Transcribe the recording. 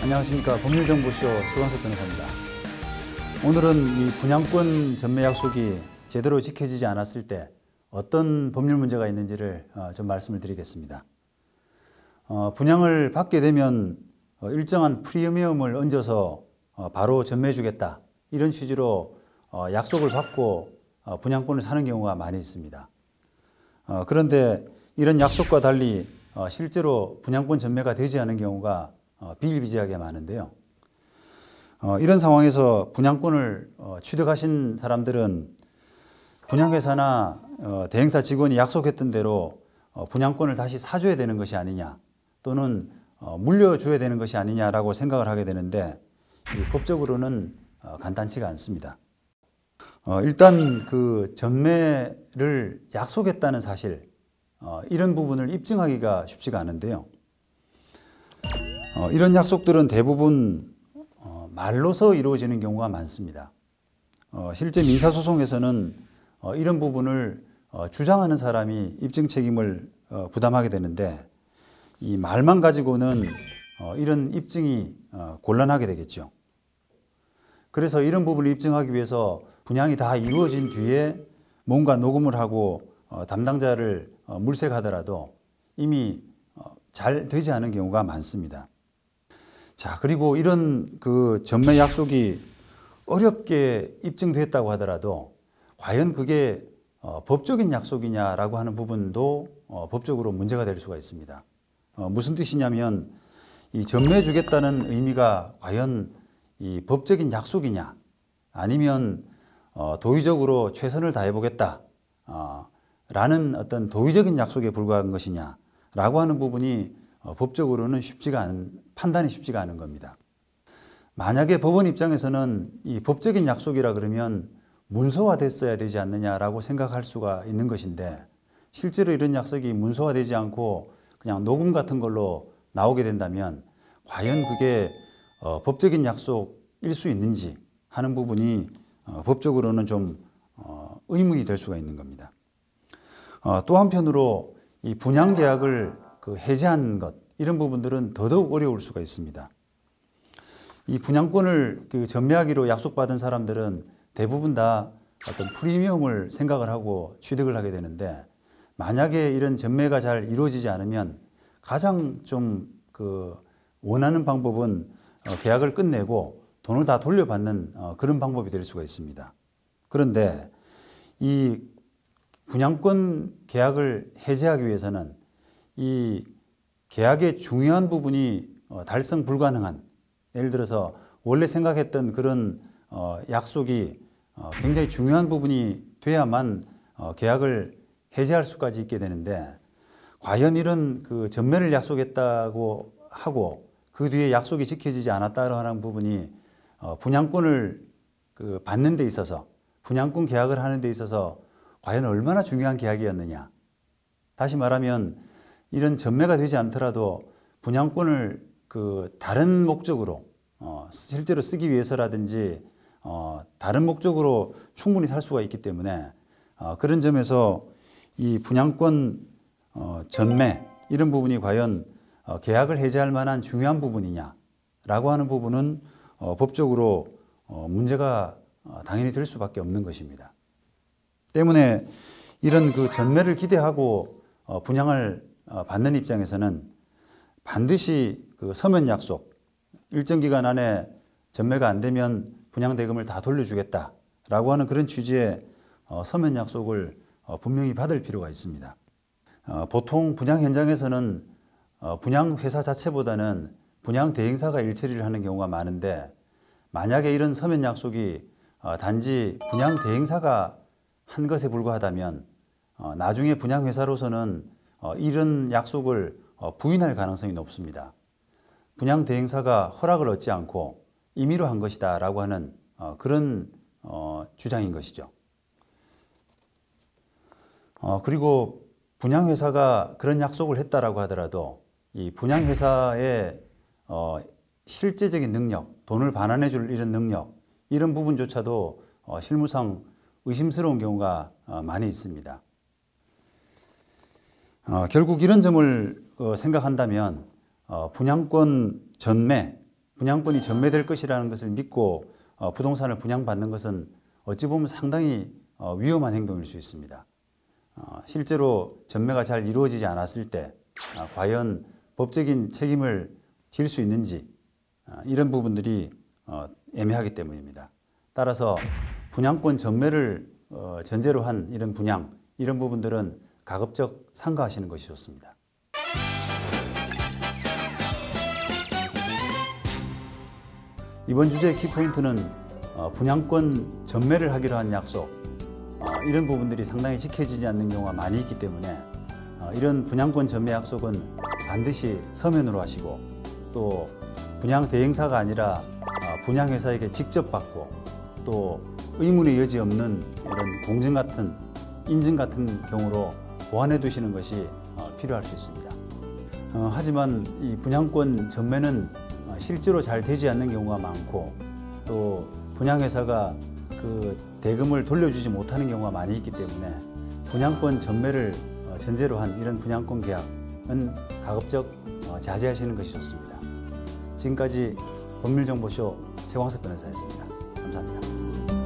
안녕하십니까. 법률정보쇼 최광석 변호사입니다. 오늘은 이 분양권 전매 약속이 제대로 지켜지지 않았을 때 어떤 법률 문제가 있는지를 좀 말씀을 드리겠습니다. 분양을 받게 되면 일정한 프리미엄을 얹어서 바로 전매해 주겠다, 이런 취지로 약속을 받고 분양권을 사는 경우가 많이 있습니다. 그런데 이런 약속과 달리 실제로 분양권 전매가 되지 않은 경우가 비일비재하게 많은데요. 이런 상황에서 분양권을 취득하신 사람들은 분양회사나 대행사 직원이 약속했던 대로 분양권을 다시 사줘야 되는 것이 아니냐, 또는 물려줘야 되는 것이 아니냐라고 생각을 하게 되는데, 법적으로는 간단치가 않습니다. 일단 그 전매를 약속했다는 사실, 이런 부분을 입증하기가 쉽지가 않은데요. 이런 약속들은 대부분 말로서 이루어지는 경우가 많습니다. 실제 민사소송에서는 이런 부분을 주장하는 사람이 입증 책임을 부담하게 되는데, 이 말만 가지고는 이런 입증이 곤란하게 되겠죠. 그래서 이런 부분을 입증하기 위해서 분양이 다 이루어진 뒤에 뭔가 녹음을 하고 담당자를 물색하더라도 이미 잘 되지 않은 경우가 많습니다. 자, 그리고 이런 그 전매 약속이 어렵게 입증됐다고 하더라도 과연 그게 법적인 약속이냐라고 하는 부분도 법적으로 문제가 될 수가 있습니다. 무슨 뜻이냐면, 이 전매해 주겠다는 의미가 과연 이 법적인 약속이냐, 아니면 도의적으로 최선을 다해 보겠다 라는 어떤 도의적인 약속에 불과한 것이냐라고 하는 부분이 법적으로는 판단이 쉽지가 않은 겁니다. 만약에 법원 입장에서는 이 법적인 약속이라 그러면 문서화됐어야 되지 않느냐라고 생각할 수가 있는 것인데, 실제로 이런 약속이 문서화되지 않고 그냥 녹음 같은 걸로 나오게 된다면 과연 그게 법적인 약속일 수 있는지 하는 부분이 법적으로는 좀 의문이 될 수가 있는 겁니다. 또 한편으로 이 분양계약을 해지한 것, 이런 부분들은 더더욱 어려울 수가 있습니다. 이 분양권을 전매하기로 약속받은 사람들은 대부분 다 어떤 프리미엄을 생각을 하고 취득을 하게 되는데, 만약에 이런 전매가 잘 이루어지지 않으면 가장 좀 원하는 방법은 계약을 끝내고 돈을 다 돌려받는 그런 방법이 될 수가 있습니다. 그런데 이 분양권 계약을 해지하기 위해서는 이 계약의 중요한 부분이 달성 불가능한, 예를 들어서 원래 생각했던 그런 약속이 굉장히 중요한 부분이 돼야만 계약을 해지할 수까지 있게 되는데, 과연 이런 전매를 약속했다고 하고 그 뒤에 약속이 지켜지지 않았다는 부분이 분양권을 받는 데 있어서, 분양권 계약을 하는 데 있어서 과연 얼마나 중요한 계약이었느냐. 다시 말하면 이런 전매가 되지 않더라도 분양권을 다른 목적으로 실제로 쓰기 위해서라든지 다른 목적으로 충분히 살 수가 있기 때문에 그런 점에서 이 분양권 전매, 이런 부분이 과연 계약을 해지할 만한 중요한 부분이냐라고 하는 부분은 법적으로 문제가 당연히 될 수밖에 없는 것입니다. 때문에 이런 전매를 기대하고 분양을 받는 입장에서는 반드시 서면 약속, 일정 기간 안에 전매가 안 되면 분양 대금을 다 돌려주겠다라고 하는 그런 취지의 서면 약속을 분명히 받을 필요가 있습니다. 보통 분양 현장에서는 분양 회사 자체보다는 분양 대행사가 일처리를 하는 경우가 많은데, 만약에 이런 서면 약속이 단지 분양 대행사가 한 것에 불과하다면 나중에 분양 회사로서는 이런 약속을 부인할 가능성이 높습니다. 분양 대행사가 허락을 얻지 않고 임의로 한 것이다 라고 하는 그런 주장인 것이죠. 그리고 분양회사가 그런 약속을 했다라고 하더라도 이 분양회사의 실제적인 능력, 돈을 반환해 줄 이런 능력, 이런 부분조차도 실무상 의심스러운 경우가 많이 있습니다. 결국 이런 점을 생각한다면 분양권 전매, 분양권이 전매될 것이라는 것을 믿고 부동산을 분양받는 것은 어찌 보면 상당히 위험한 행동일 수 있습니다. 실제로 전매가 잘 이루어지지 않았을 때 과연 법적인 책임을 질 수 있는지 이런 부분들이 애매하기 때문입니다. 따라서 분양권 전매를 전제로 한 이런 분양, 이런 부분들은 가급적 삼가하시는 것이 좋습니다. 이번 주제의 키포인트는 분양권 전매를 하기로 한 약속, 이런 부분들이 상당히 지켜지지 않는 경우가 많이 있기 때문에 이런 분양권 전매 약속은 반드시 서면으로 하시고 또 분양 대행사가 아니라 분양회사에게 직접 받고 또 의문의 여지 없는 이런 공증 같은 인증 같은 경우로 보완해 두시는 것이 필요할 수 있습니다. 하지만 이 분양권 전매는 실제로 잘 되지 않는 경우가 많고 또 분양회사가 그 대금을 돌려주지 못하는 경우가 많이 있기 때문에 분양권 전매를 전제로 한 이런 분양권 계약은 가급적 자제하시는 것이 좋습니다. 지금까지 법률정보쇼 최광석 변호사였습니다. 감사합니다.